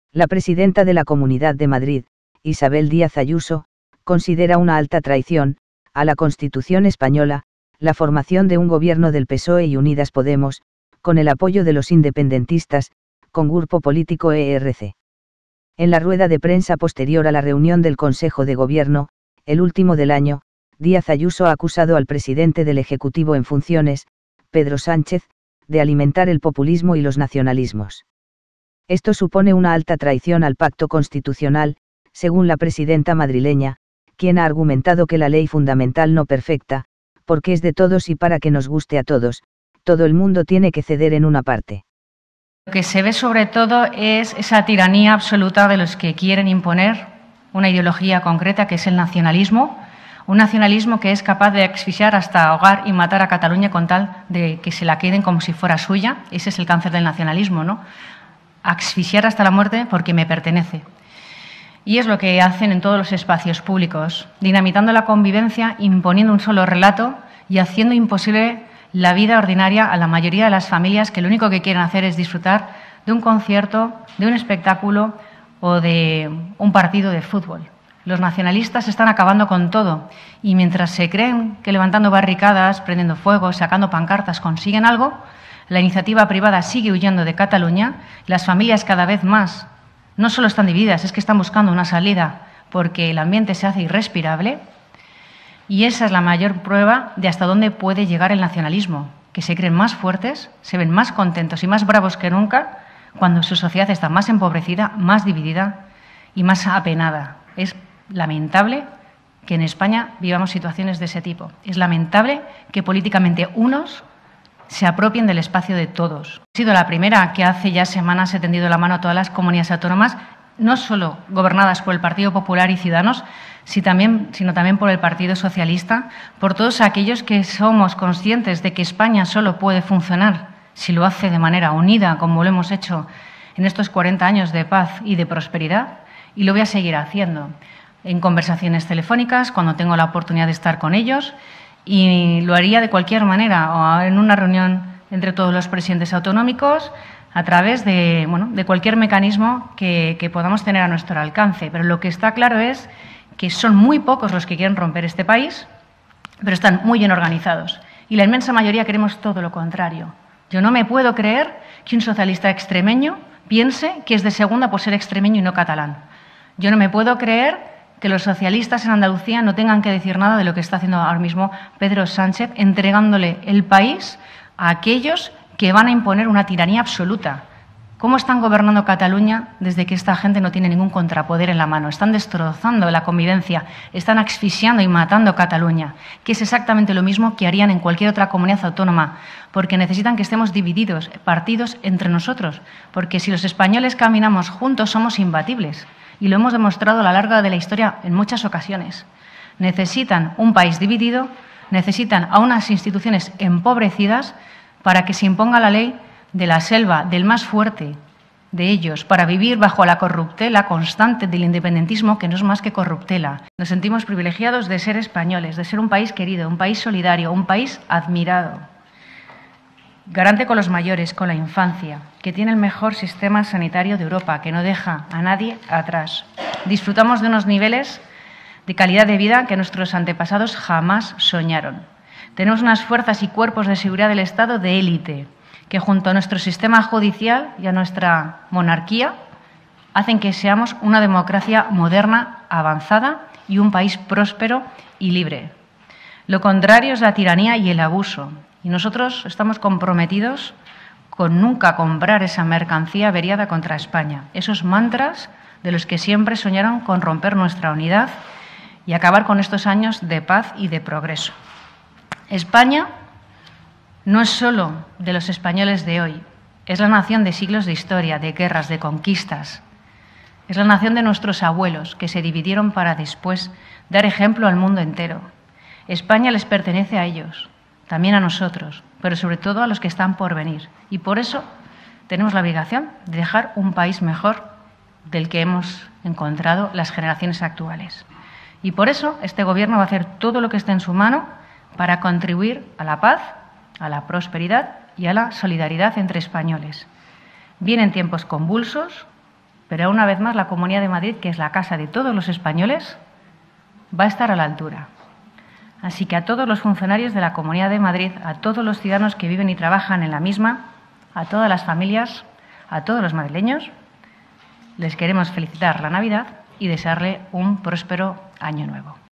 La presidenta de la Comunidad de Madrid, Isabel Díaz Ayuso, considera una alta traición a la Constitución española la formación de un gobierno del PSOE y Unidas Podemos, con el apoyo de los independentistas, con grupo político ERC. En la rueda de prensa posterior a la reunión del Consejo de Gobierno, el último del año, Díaz Ayuso ha acusado al presidente del Ejecutivo en funciones, Pedro Sánchez, de alimentar el populismo y los nacionalismos. Esto supone una alta traición al pacto constitucional, según la presidenta madrileña, quien ha argumentado que la ley fundamental no perfecta, porque es de todos y para que nos guste a todos, todo el mundo tiene que ceder en una parte. Lo que se ve sobre todo es esa tiranía absoluta de los que quieren imponer una ideología concreta que es el nacionalismo, un nacionalismo que es capaz de asfixiar hasta ahogar y matar a Cataluña con tal de que se la queden como si fuera suya. Ese es el cáncer del nacionalismo, ¿no? Asfixiar hasta la muerte porque me pertenece. Y es lo que hacen en todos los espacios públicos, dinamitando la convivencia, imponiendo un solo relato y haciendo imposible la vida ordinaria a la mayoría de las familias que lo único que quieren hacer es disfrutar de un concierto, de un espectáculo o de un partido de fútbol. Los nacionalistas están acabando con todo y mientras se creen que levantando barricadas, prendiendo fuego, sacando pancartas consiguen algo, la iniciativa privada sigue huyendo de Cataluña, las familias cada vez más no solo están divididas, es que están buscando una salida porque el ambiente se hace irrespirable. Y esa es la mayor prueba de hasta dónde puede llegar el nacionalismo, que se creen más fuertes, se ven más contentos y más bravos que nunca cuando su sociedad está más empobrecida, más dividida y más apenada. Es lamentable que en España vivamos situaciones de ese tipo. Es lamentable que políticamente unos se apropien del espacio de todos. He sido la primera que hace ya semanas he tendido la mano a todas las comunidades autónomas, no solo gobernadas por el Partido Popular y Ciudadanos, sino también por el Partido Socialista, por todos aquellos que somos conscientes de que España solo puede funcionar si lo hace de manera unida, como lo hemos hecho en estos 40 años de paz y de prosperidad, y lo voy a seguir haciendo en conversaciones telefónicas, cuando tengo la oportunidad de estar con ellos, y lo haría de cualquier manera, o en una reunión entre todos los presidentes autonómicos, a través de cualquier mecanismo que podamos tener a nuestro alcance. Pero lo que está claro es que son muy pocos los que quieren romper este país, pero están muy bien organizados. Y la inmensa mayoría queremos todo lo contrario. Yo no me puedo creer que un socialista extremeño piense que es de segunda por ser extremeño y no catalán. Yo no me puedo creer que los socialistas en Andalucía no tengan que decir nada de lo que está haciendo ahora mismo Pedro Sánchez, entregándole el país a aquellos que van a imponer una tiranía absoluta. ¿Cómo están gobernando Cataluña desde que esta gente no tiene ningún contrapoder en la mano? Están destrozando la convivencia, están asfixiando y matando Cataluña, que es exactamente lo mismo que harían en cualquier otra comunidad autónoma, porque necesitan que estemos divididos, partidos entre nosotros, porque si los españoles caminamos juntos somos imbatibles, y lo hemos demostrado a lo largo de la historia en muchas ocasiones. Necesitan un país dividido, necesitan a unas instituciones empobrecidas para que se imponga la ley de la selva, del más fuerte de ellos, para vivir bajo la corruptela constante del independentismo, que no es más que corruptela. Nos sentimos privilegiados de ser españoles, de ser un país querido, un país solidario, un país admirado, garante con los mayores, con la infancia, que tiene el mejor sistema sanitario de Europa, que no deja a nadie atrás. Disfrutamos de unos niveles de calidad de vida que nuestros antepasados jamás soñaron. Tenemos unas fuerzas y cuerpos de seguridad del Estado de élite, que junto a nuestro sistema judicial y a nuestra monarquía hacen que seamos una democracia moderna, avanzada y un país próspero y libre. Lo contrario es la tiranía y el abuso. Y nosotros estamos comprometidos con nunca comprar esa mercancía averiada contra España. Esos mantras de los que siempre soñaron con romper nuestra unidad y acabar con estos años de paz y de progreso. España no es solo de los españoles de hoy, es la nación de siglos de historia, de guerras, de conquistas. Es la nación de nuestros abuelos que se dividieron para después dar ejemplo al mundo entero. España les pertenece a ellos, también a nosotros, pero sobre todo a los que están por venir. Y por eso tenemos la obligación de dejar un país mejor del que hemos encontrado las generaciones actuales. Y por eso este Gobierno va a hacer todo lo que esté en su mano para contribuir a la paz, a la prosperidad y a la solidaridad entre españoles. Vienen tiempos convulsos, Pero una vez más la Comunidad de Madrid, que es la casa de todos los españoles, va a estar a la altura. Así que a todos los funcionarios de la Comunidad de Madrid, a todos los ciudadanos que viven y trabajan en la misma, a todas las familias, a todos los madrileños, les queremos felicitar la Navidad y desearle un próspero año nuevo.